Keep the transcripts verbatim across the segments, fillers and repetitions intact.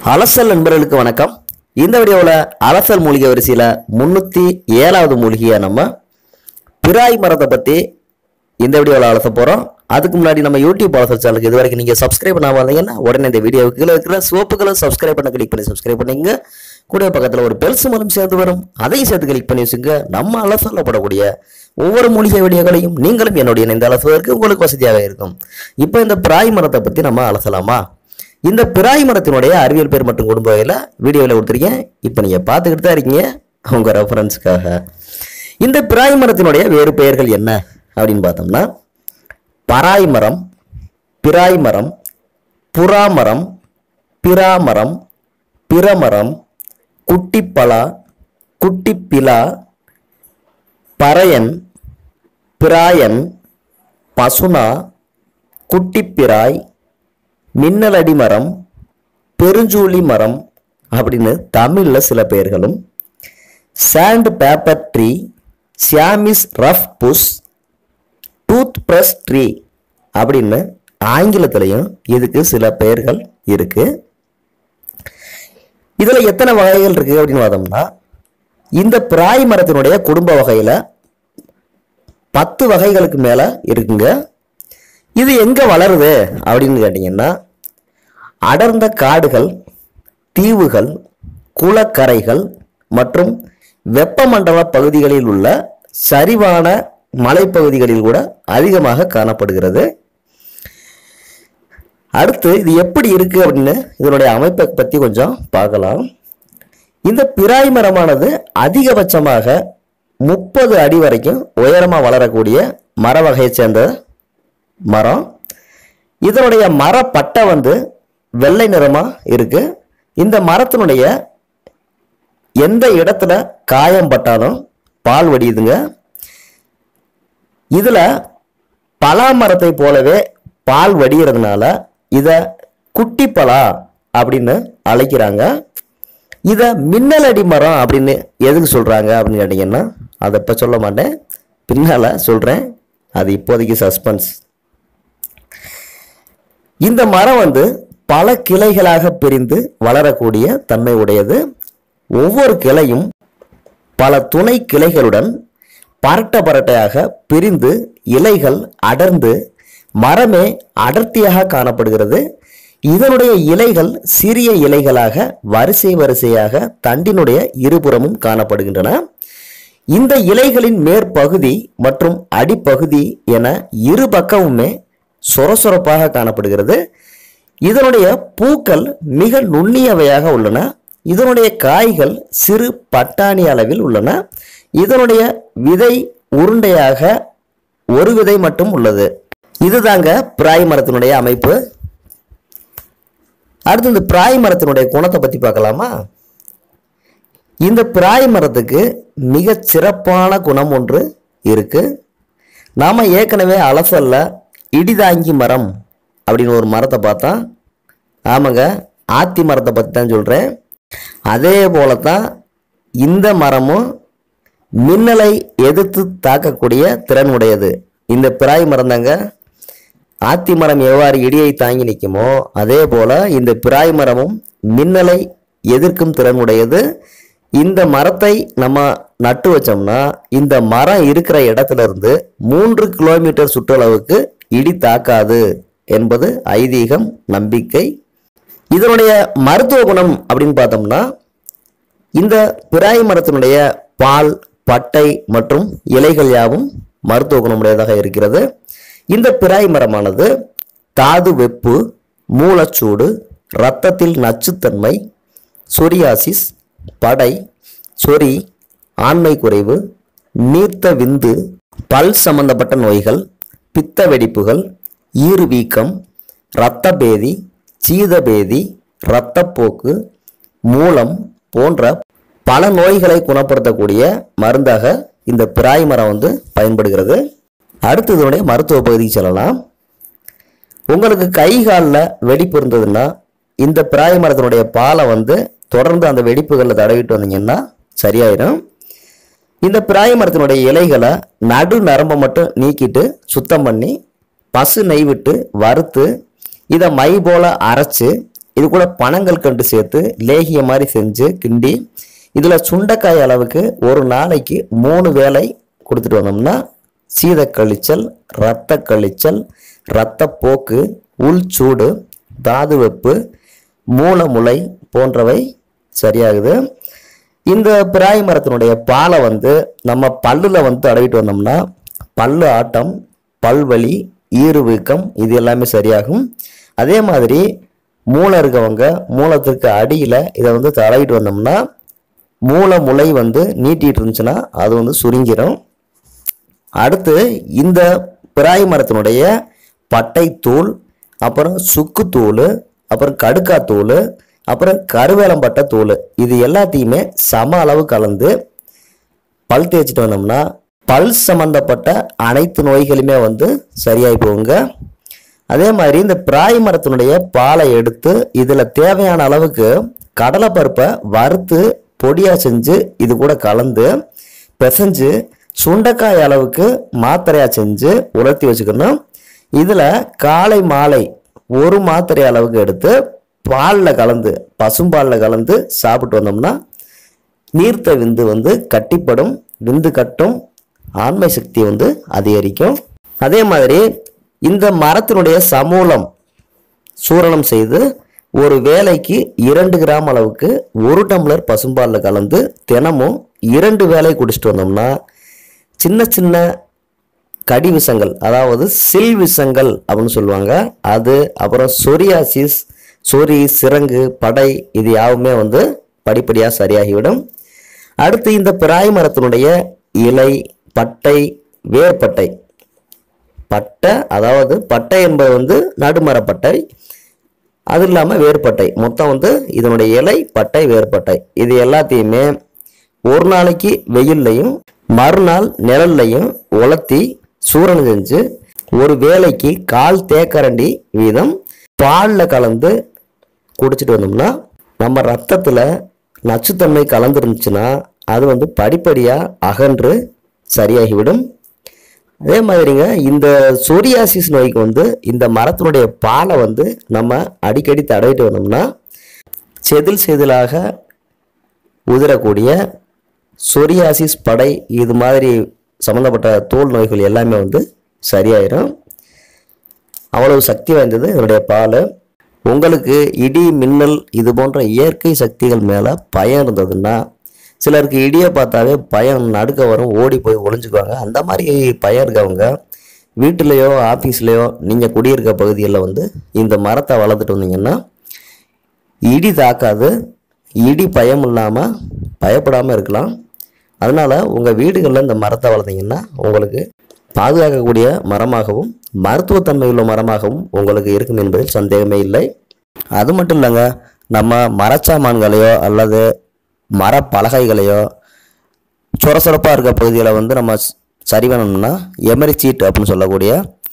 அலசல் நண்பர்களுக்கு வணக்கம். இந்த வீடியோவில் அலசல் மூலிகை வரிசையில் முன்னூற்றி ஏழாவது மூலிகையை நம்ம பிராய் மரத்தை பற்றி இந்த வீடியோவில் அலச போகிறோம். அதுக்கு முன்னாடி நம்ம யூடியூப் அலசல் சேனலுக்கு இது வரைக்கும் நீங்கள் சப்ஸ்கிரைப் பண்ணாமல் வந்தீங்கன்னா உடனே இந்த வீடியோவுக்கு கீழே இருக்கிற சிவப்புகளை சப்ஸ்கிரைப் பண்ண கிளிக் பண்ணி சப்ஸ்கிரைப் பண்ணிங்க. கூட பக்கத்தில் ஒரு பெல்ஸ் மூலம் சேர்ந்து வரும், அதையும் சேர்த்து கிளிக் பண்ணி வச்சுங்க. நம்ம அலசலில் போடக்கூடிய ஒவ்வொரு மூலிகை வீடியோக்களையும் நீங்களும் என்னுடைய இந்த அலசுவதற்கு உங்களுக்கு வசதியாக இருக்கும். இப்போ இந்த பிராய் மரத்தை பற்றி நம்ம அலசலாமா? இந்த பிராய் மரத்தினுடைய அறிவியல் பேர் மற்றும் குடும்ப வகையில் வீடியோவில் கொடுத்துருக்கேன். இப்போ நீங்கள் பார்த்துக்கிட்டு தான் இருக்கீங்க உங்கள் ரெஃபரன்ஸுக்காக. இந்த பிராய் மரத்தினுடைய வேறு பெயர்கள் என்ன அப்படின்னு பார்த்தோம்னா, பராய் மரம், பிராய் மரம், புறாமரம், பிராமரம், பிரமரம், குட்டிப்பலா, குட்டிப்பிலா, பறையன், பிராயன், பசுனா, குட்டிப்பிராய், மின்னலடி மரம், பெருஞ்சூலி மரம் அப்படின்னு தமிழில் சில பெயர்களும், sand paper tree, Siamese rough bush, tooth brush tree அப்படின்னு ஆங்கிலத்திலையும் இதுக்கு சில பெயர்கள் இருக்கு. இதில் எத்தனை வகைகள் இருக்கு அப்படின்னு பார்த்தோம்னா, இந்த பிராய் மரத்தினுடைய குடும்ப வகையில் பத்து வகைகளுக்கு மேலே இருக்குங்க. இது எங்கே வளருது அப்படின்னு கேட்டிங்கன்னா, அடர்ந்த காடுகள், தீவுகள், குளக்கரைகள் மற்றும் வெப்பமண்டல பகுதிகளில் உள்ள சரிவான மலைப்பகுதிகளில் கூட அதிகமாக காணப்படுகிறது. அடுத்து இது எப்படி இருக்கு அப்படின்னு இதனுடைய அமைப்பை பற்றி கொஞ்சம் பார்க்கலாம். இந்த பிராய் மரமானது அதிகபட்சமாக முப்பது அடி வரைக்கும் உயரமாக வளரக்கூடிய மர வகையை சேர்ந்த மரம். இதனுடைய மரப்பட்டை வந்து வெள்ளை நிறமா இருக்கு. இந்த மரத்தினுடைய எந்த இடத்துல காயம் பட்டாலும் பால் வடியுதுங்க. இதுல பலா மரத்தை போலவே பால் வடிகிறதுனால இத குட்டிப்பலா அப்படின்னு அழைக்கிறாங்க. இத மின்னலடி மரம் அப்படின்னு எதுக்கு சொல்றாங்க அப்படின்னு கேட்டீங்கன்னா, அதை இப்ப சொல்ல மாட்டேன், பின்னால சொல்றேன். அது இப்போதைக்கு சஸ்பென்ஸ். இந்த மரம் வந்து பல கிளைகளாக பிரிந்து வளரக்கூடிய தன்மை உடையது. ஒவ்வொரு கிளையும் பல துணை கிளைகளுடன் பரட்ட பரட்டையாக பிரிந்து இலைகள் அடர்ந்து மரமே அடர்த்தியாக காணப்படுகிறது. இதனுடைய இலைகள் சிறிய இலைகளாக வரிசை வரிசையாக தண்டினுடைய இருபுறமும் காணப்படுகின்றன. இந்த இலைகளின் மேற்பகுதி மற்றும் அடிப்பகுதி என இரு பக்கமுமே சொரசொரப்பாக காணப்படுகிறது. இதனுடைய பூக்கள் மிக நுண்ணியவையாக உள்ளன. இதனுடைய காய்கள் சிறு பட்டாணி அளவில் உள்ளன. இதனுடைய விதை உருண்டையாக ஒரு விதை மட்டும் உள்ளது. இதுதாங்க பிராய் மரத்தினுடைய அமைப்பு. அடுத்து இந்த பிராய் மரத்தினுடைய குணத்தை பற்றி பார்க்கலாமா? இந்த பிராய் மரத்துக்கு மிக சிறப்பான குணம் ஒன்று இருக்கு. நாம ஏற்கனவே அலசல்ல இடிதாங்கி மரம் அப்படின்னு ஒரு மரத்தை பார்த்தா, ஆமாங்க, ஆத்தி மரத்தை பற்றி தான் சொல்கிறேன். அதே போல தான் இந்த மரமும் மின்னலை எதிர்த்து தாக்கக்கூடிய திறன் உடையது. இந்த பிராய் மரம் தாங்க. ஆத்தி மரம் எவ்வாறு இடியை தாங்கி நிற்குமோ அதே போல இந்த பிராய் மரமும் மின்னலை எதிர்க்கும் திறன் உடையது. இந்த மரத்தை நம்ம நட்டு வச்சோம்னா இந்த மரம் இருக்கிற இடத்துல இருந்து மூன்று கிலோமீட்டர் சுற்றளவுக்கு இடி தாக்காது என்பது ஐதீகம், நம்பிக்கை. இதனுடைய மருத்துவ குணம் அப்படின்னு பார்த்தோம்னா, இந்த பிராய் மரத்தினுடைய பால், பட்டை மற்றும் இலைகள் யாவும் மருத்துவ குணமுடையதாக இருக்கிறது. இந்த பிராய் மரமானது தாது வெப்பு, மூலச்சூடு, இரத்தத்தில் நச்சுத்தன்மை, சொரியாசிஸ், படை, சொறி, ஆண்மை குறைவு, நீர்த்த விந்து, பல் சம்பந்தப்பட்ட நோய்கள், பித்த வெடிப்புகள், ஈறு வீக்கம், இரத்த பேதி, சீதபேதி, இரத்தப்போக்கு, மூலம் போன்ற பல நோய்களை குணப்படுத்தக்கூடிய மருந்தாக இந்த பிராய் மரம் வந்து பயன்படுகிறது. அடுத்து இதனுடைய மருத்துவ பகுதிக்கு செல்லலாம். உங்களுக்கு கை காலில் வெடிப்பு இருந்ததுன்னா இந்த பிராய் மரத்தினுடைய பாலை வந்து தொடர்ந்து அந்த வெடிப்புகளில் தடவிட்டு வந்தீங்கன்னா சரியாயிடும். இந்த பிராய் மரத்தினுடைய இலைகளை நடு நரம்பை மட்டும் நீக்கிட்டு சுத்தம் பண்ணி பசு நெய் விட்டு வறுத்து இதை மை போல அரைச்சு இது கூட பனங்கள் கண்டு சேர்த்து லேகிய மாதிரி செஞ்சு கிண்டி இதில் சுண்டைக்காய் அளவுக்கு ஒரு நாளைக்கு மூணு வேளை கொடுத்துட்டு வந்தோம்னா சீத கழிச்சல், இரத்த கழிச்சல், இரத்தப்போக்கு, உள் சூடு, தாது வெப்பு, மூலமுலை போன்றவை சரியாகுது. இந்த பிராய் மரத்தினுடைய பாலை வந்து நம்ம பல்லில் வந்து தடவிட்டு வந்தோம்னா பல்லு ஆட்டம், பல்வலி, ஈறு வீக்கம் இது எல்லாமே சரியாகும். அதே மாதிரி மூளை இருக்கவங்க மூலத்திற்கு அடியில் இதை வந்து தடவிட்டு வந்தோம்னா மூளை முளை வந்து நீட்டிகிட்டு இருந்துச்சுன்னா அது வந்து சுருங்கிடும். அடுத்து இந்த பிராய் மரத்தினுடைய பட்டைத்தூள், அப்புறம் சுக்குத்தூள், அப்புறம் கடுக்காத்தூள், அப்புறம் கருவேலம்பட்டை தூள் இது எல்லாத்தையுமே சம அளவு கலந்து பல் தேய்ச்சிட்டு வந்தோம்னா பல் சம்பந்தப்பட்ட அனைத்து நோய்களுமே வந்து சரியாகி போகுங்க. அதே மாதிரி இந்த பிராய் மரத்தினுடைய பாலை எடுத்து இதில் தேவையான அளவுக்கு கடலைப்பருப்பை வறுத்து பொடியாக செஞ்சு இது கூட கலந்து பிசைஞ்சு சுண்டைக்காய் அளவுக்கு மாத்திரையாக செஞ்சு உலர்த்தி வச்சுக்கணும். இதில் காலை மாலை ஒரு மாத்திரை அளவுக்கு எடுத்து பாலில் கலந்து பசும்பாலில் கலந்து சாப்பிட்டு வந்தோம்னா நீர்த்த விந்து வந்து கட்டிப்படும், விந்து கட்டும், ஆண்மை சக்தி வந்து அதிகரிக்கும். அதே மாதிரி இந்த மரத்தினுடைய சமூலம் சூரணம் செய்து ஒரு வேளைக்கு இரண்டு கிராம் அளவுக்கு ஒரு டம்ளர் பசும்பாலில் கலந்து தினமும் இரண்டு வேளை குடிச்சிட்டு வந்தோம்னா சின்ன சின்ன கடி விஷங்கள், அதாவது சில் விஷங்கள் அப்படின்னு சொல்லுவாங்க, அது அப்புறம் சொரியாசிஸ், சொறி, சிரங்கு, படை இது யாவுமே வந்து படிப்படியாக சரியாகிவிடும். அடுத்து இந்த பிராய் மரத்தினுடைய இலை, பட்டை, வேர்பட்டை, பட்டை அதாவது பட்டை என்பது வந்து நடுமரப்பட்டை, அது இல்லாமல் வேர்பட்டை, மொத்தம் வந்து இதனுடைய இலை, பட்டை, வேர்பட்டை இது எல்லாத்தையுமே ஒரு நாளைக்கு வெயில்லையும் மறுநாள் நிழல்லையும் உலர்த்தி சூரணம் செஞ்சு ஒரு வேளைக்கு கால் தேக்கரண்டி வீதம் பாலில் கலந்து குடிச்சிட்டு வந்தோம்னா நம்ம ரத்தத்தில் நச்சுத்தன்மை கலந்துருந்துச்சுன்னா அது வந்து படிப்படியாக அகன்று சரியாகிவிடும். அதே மாதிரிங்க இந்த சொரியாசிஸ் நோய்க்கு வந்து இந்த மரத்தினுடைய பாலை வந்து நம்ம அடிக்கடி தடவிட்டு வந்தோம்னா செதில் செதிலாக உதிரக்கூடிய சொரியாசிஸ், படை இது மாதிரி சம்மந்தப்பட்ட தோல் நோய்கள் எல்லாமே வந்து சரியாயிடும். அவ்வளவு சக்தி வாய்ந்தது இதனுடைய பால். உங்களுக்கு இடி, மின்னல் இது போன்ற இயற்கை சக்திகள் மேலே பயம் இருந்ததுன்னா, சிலருக்கு இடியை பார்த்தாவே பயம் நடுக்க வரும், ஓடி போய் ஒளிஞ்சுக்குவாங்க. அந்த மாதிரி பயம் இருக்கவங்க வீட்டிலையோ ஆஃபீஸ்லேயோ நீங்கள் குடியிருக்க பகுதிகளில் வந்து இந்த மரத்தை வளர்த்துட்டு வந்தீங்கன்னா இடி தாக்காது, இடி பயம் இல்லாமல் பயப்படாமல் இருக்கலாம். அதனால் உங்கள் வீடுகளில் இந்த மரத்தை வளர்த்தீங்கன்னா உங்களுக்கு பாதுகாக்கக்கூடிய மரமாகவும் மருத்துவத்தன்மை உள்ள மரமாகவும் உங்களுக்கு இருக்கும் என்பதில் சந்தேகமே இல்லை. அது மட்டும் இல்லைங்க, நம்ம மரச்சாமான்களையோ அல்லது மரப்பலகைகளையோ சொரசொரப்பாக இருக்க பகுதிகளை வந்து நம்ம சரி பண்ணணும்னா எமரி சீட் அப்படின்னு சொல்லக்கூடிய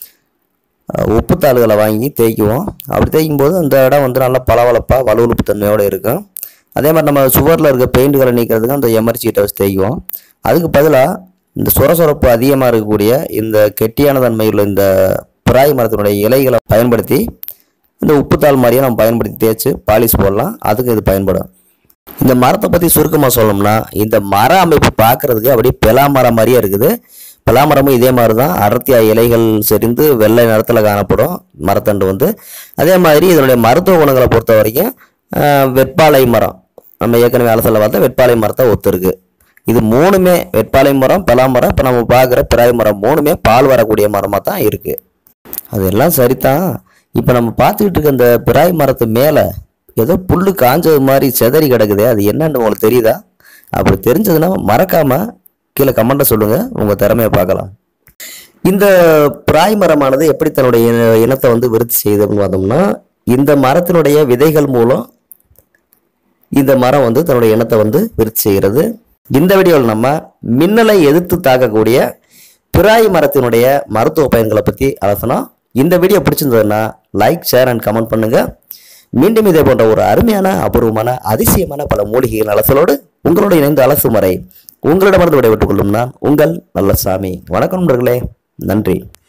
உப்புத்தாள்களை வாங்கி தேய்க்குவோம். அப்படி தேய்க்கும் போது அந்த இடம் வந்து நல்லா பளபளப்பாக வலுவழுப்பு தன்மையோடு இருக்கும். அதே மாதிரி நம்ம சுவரில் இருக்க பெயிண்ட்டுகளை நீக்கிறதுக்கு அந்த எமரி சீட்டை வச்சு தேய்க்குவோம். அதுக்கு பதிலாக இந்த சொரசொரப்பு அதிகமாக இருக்கக்கூடிய இந்த கெட்டியான தன்மையுள்ள இந்த பிராய் மரத்தினுடைய இலைகளை பயன்படுத்தி இந்த உப்புத்தாள் மாதிரியே நம்ம பயன்படுத்தி தேய்ச்சி பாலிஷ் போடலாம். அதுக்கு இது பயன்படும். இந்த மரத்தை பற்றி சுருக்கமாக சொல்லணும்னா இந்த மர அமைப்பு பார்க்குறதுக்கு அப்படியே பெலா மரம் மாதிரியே இருக்குது. பலாமரமும் இதே மாதிரி தான், அடர்த்தியாக இலைகள் செறிந்து வெள்ளை நிறத்தில் காணப்படும் மரத்தண்டு வந்து. அதே மாதிரி இதனுடைய மருத்துவ குணங்களை பொறுத்த வரைக்கும் வெட்பாலை மரம், நம்ம ஏற்கனவே அலசல பார்த்தா வெட்பாலை மரத்தை ஒத்துருக்கு. இது மூணுமே வெட்பாலை மரம், பலாமரம், இப்போ நம்ம பார்க்குற பிராய் மரம் மூணுமே பால் வரக்கூடிய மரமாக தான் இருக்குது. அதெல்லாம் சரிதான். இப்போ நம்ம பார்த்துக்கிட்டு இருக்க இந்த பிராய் மரத்து மேலே ஏதோ புல் காஞ்சது மாதிரி செதறி கிடக்குது, அது என்னன்னு உங்களுக்கு தெரியுதா? அப்படி தெரிஞ்சதுன்னா மறக்காமல் கீழே கமெண்ட்டை சொல்லுங்கள், உங்கள் திறமையை பார்க்கலாம். இந்த பிராய் மரமானது எப்படி தன்னுடைய இனத்தை வந்து விருத்தி செய்யுது அப்படின்னு பார்த்தோம்னா, இந்த மரத்தினுடைய விதைகள் மூலம் இந்த மரம் வந்து தன்னுடைய இனத்தை வந்து விருத்தி செய்கிறது. இந்த வீடியோவில் நம்ம மின்னலை எதிர்த்து தாக்கக்கூடிய பிராய் மரத்தினுடைய மருத்துவ பயன்களை பற்றி அலசணும். இந்த வீடியோ பிடிச்சிருந்ததுன்னா லைக், ஷேர் அண்ட் கமெண்ட் பண்ணுங்கள். மீண்டும் இதே போன்ற ஒரு அருமையான, அபூர்வமான, அதிசயமான பல மூலிகைகள் அலசலோடு உங்களோட இணைந்து அலசும் வரை உங்களிடமிருந்து விடைபெற்றுக் கொள்ளும் நான் உங்கள் நல்லசாமி. வணக்கம் நண்பர்களே, நன்றி.